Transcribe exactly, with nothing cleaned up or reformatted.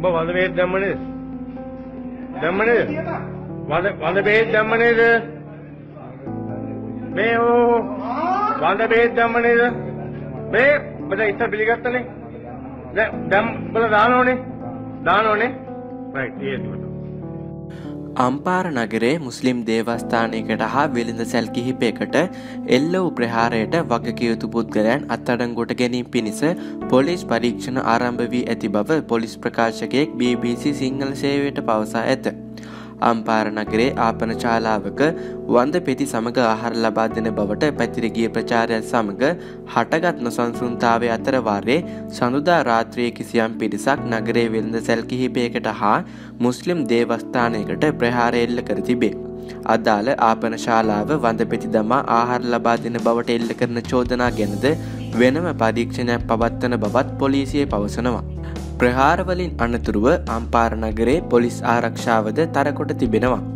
වද බෙහෙත් දැම්ම නේද? දැම්ම නේද? වද වද බෙහෙත් දැම්ම නේද? මේ ඕ වද බෙහෙත් දැම්ම නේද? මේ බද ඉස්සර පිළිගත්තනේ. දැන් දැන් බල දානෝනේ. දානෝනේ. රයිට් ඒක. අම්පාර නගරයේ මුස්ලිම් දේවස්ථානයකට හා වෙළඳ සැල් කිහිපයකට එල්ල වූ ප්‍රහාරයට වගකිව යුතු පුද්ගලයන් අත්අඩංගුවට ගැනීම පිණිස පොලිස් පරීක්ෂණ ආරම්භ වී ඇති බව පොලිස් ප්‍රකාශකයෙක් බී බී සී සිංහල සේවයට පවසා ඇත. අම්පාර නගරයේ ආපන ශාලාවක වන්ද පෙති සමග ආහාර ලබා දෙන බවට පැතිර ගිය ප්‍රචාරයත් සමග හටගත් නොසන්සුන්තාවය අතර වාරයේ සඳුදා රාත්‍රියේ කිසියම් පිරිසක් නගරයේ වෙළඳ සැල් කිහිපයකට හා මුස්ලිම් දේවස්ථානයකට ප්‍රහාර එල්ල කර තිබේ. අදාළ ආපන ශාලාව වන්ද පෙති දමා ආහාර ලබා දෙන බවට එල්ල කරන චෝදනා ගැනද වෙනම පරීක්ෂණයක් පවත්වන බවත් පොලිසිය පවසනවා. ප්‍රහාරවලින් අනතුරුව අම්පාර නගරයේ පොලිස් ආරක්ෂාවද තරකොට තිබෙනවා.